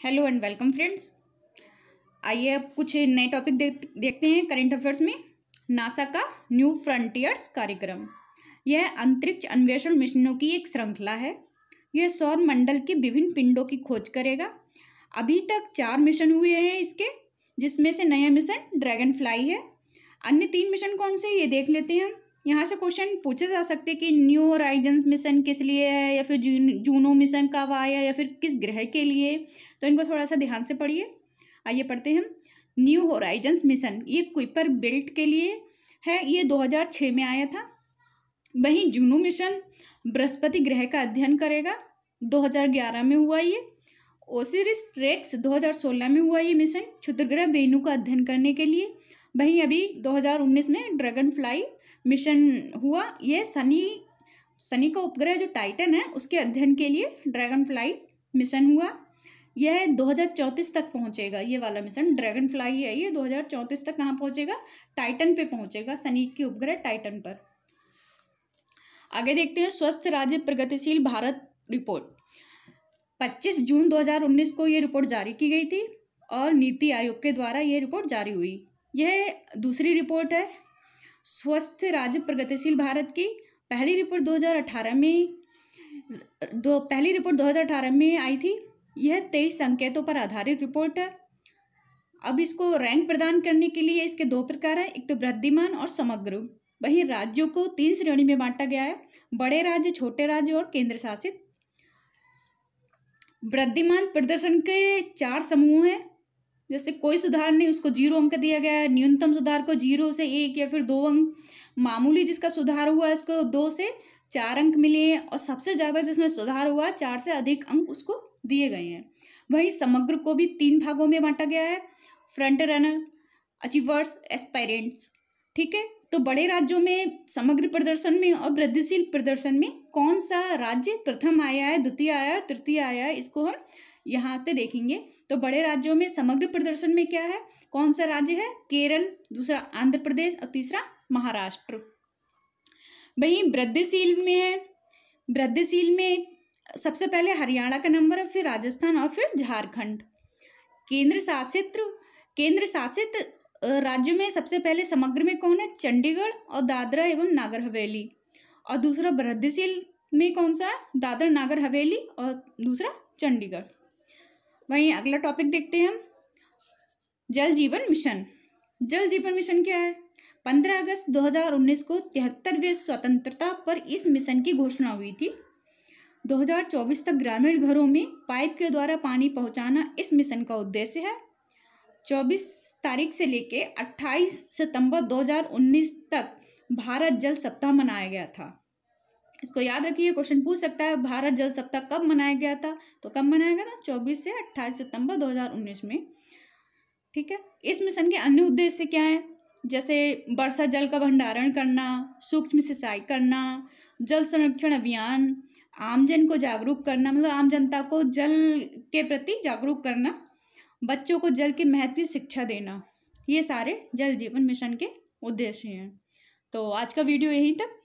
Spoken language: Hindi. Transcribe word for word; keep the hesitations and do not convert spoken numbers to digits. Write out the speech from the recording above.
Hello and welcome friends. आइए अब कुछ नए टॉपिक देख देखते हैं करंट अफेयर्स में। नासा का न्यू फ्रंटियर्स कार्यक्रम, यह अंतरिक्ष अन्वेषण मिशनों की एक श्रृंखला है। यह सौर मंडल के विभिन्न पिंडों की खोज करेगा। अभी तक चार मिशन हुए हैं इसके, जिसमें से नया मिशन ड्रैगन फ्लाई है। अन्य तीन मिशन कौन से ये देख लेते हैं हम। यहाँ से क्वेश्चन पूछे जा सकते हैं कि न्यू होराइजन्स मिशन किस लिए है, या फिर जून जूनो मिशन कब आया, या फिर किस ग्रह के लिए। तो इनको थोड़ा सा ध्यान से पढ़िए। आइए पढ़ते हैं हम। न्यू होराइजन्स मिशन ये कुइपर बेल्ट के लिए है, ये दो हज़ार छः में आया था। वहीं जूनो मिशन बृहस्पति ग्रह का अध्ययन करेगा, दो हज़ार ग्यारह में हुआ ये। ओसिरिस रेक्स दो हज़ार सोलह में हुआ ये मिशन क्षुद्रग्रह वेनू का अध्ययन करने के लिए। वहीं अभी दो हज़ार उन्नीस में ड्रैगन फ्लाई मिशन हुआ, ये शनि शनि का उपग्रह जो टाइटन है उसके अध्ययन के लिए ड्रैगन फ्लाई मिशन हुआ। यह दो हज़ार चौंतीस तक पहुंचेगा। ये वाला मिशन ड्रैगन फ्लाई है, ये दो हज़ार चौंतीस तक कहाँ पहुंचेगा? टाइटन पे पहुंचेगा, शनि के उपग्रह टाइटन पर। आगे देखते हैं स्वस्थ राज्य प्रगतिशील भारत रिपोर्ट। पच्चीस जून दो हज़ार उन्नीस को ये रिपोर्ट जारी की गई थी और नीति आयोग के द्वारा ये रिपोर्ट जारी हुई। यह दूसरी रिपोर्ट है स्वस्थ राज्य प्रगतिशील भारत की। पहली रिपोर्ट दो हज़ार अठारह में दो पहली रिपोर्ट दो हज़ार अठारह में आई थी। यह तेईस संकेतों पर आधारित रिपोर्ट है। अब इसको रैंक प्रदान करने के लिए इसके दो प्रकार हैं, एक तो वृद्धिमान और समग्र। वहीं राज्यों को तीन श्रेणी में बांटा गया है, बड़े राज्य, छोटे राज्य और केंद्र शासित। वृद्धिमान प्रदर्शन के चार समूह हैं। जैसे कोई सुधार नहीं, उसको जीरो अंक दिया गया है। न्यूनतम सुधार को जीरो से एक या फिर दो अंक। मामूली जिसका सुधार हुआ है उसको दो से चार अंक मिले हैं, और सबसे ज़्यादा जिसमें सुधार हुआ है चार से अधिक अंक उसको दिए गए हैं। वहीं समग्र को भी तीन भागों में बांटा गया है, फ्रंट रनर, अचीवर्स, एस्पायरेंट्स। ठीक है, तो बड़े राज्यों में समग्र प्रदर्शन में और वृद्धिशील प्रदर्शन में कौन सा राज्य प्रथम आया है, द्वितीय आया है, तृतीय आया है, इसको हम यहाँ पे देखेंगे। तो बड़े राज्यों में समग्र प्रदर्शन में क्या है, कौन सा राज्य है? केरल, दूसरा आंध्र प्रदेश और तीसरा महाराष्ट्र। वहीं वृद्धिशील में है, वृद्धिशील में सबसे पहले हरियाणा का नंबर है, फिर राजस्थान और फिर झारखंड। केंद्र शासित केंद्र शासित राज्यों में सबसे पहले समग्र में कौन है? चंडीगढ़ और दादरा एवं नागर हवेली। और दूसरा वृद्धिशील में कौन सा है? दादरा नागर हवेली और दूसरा चंडीगढ़। वहीं अगला टॉपिक देखते हैं हम, जल जीवन मिशन। जल जीवन मिशन क्या है? पंद्रह अगस्त दो हज़ार उन्नीस को तिहत्तरवें स्वतंत्रता पर इस मिशन की घोषणा हुई थी। दो हज़ार चौबीस तक ग्रामीण घरों में पाइप के द्वारा पानी पहुंचाना इस मिशन का उद्देश्य है। चौबीस तारीख से लेके अट्ठाईस सितंबर दो हज़ार उन्नीस तक भारत जल सप्ताह मनाया गया था। इसको याद रखिए, क्वेश्चन पूछ सकता है भारत जल सप्ताह कब मनाया गया था? तो कब मनाया गया था? चौबीस से अट्ठाईस सितंबर दो हज़ार उन्नीस में। ठीक है, इस मिशन के अन्य उद्देश्य क्या है? जैसे वर्षा जल का भंडारण करना, सूक्ष्म सिंचाई करना, जल संरक्षण अभियान, आमजन को जागरूक करना, मतलब आम जनता को जल के प्रति जागरूक करना, बच्चों को जल के महत्व की शिक्षा देना, ये सारे जल जीवन मिशन के उद्देश्य हैं। तो आज का वीडियो यहीं तक।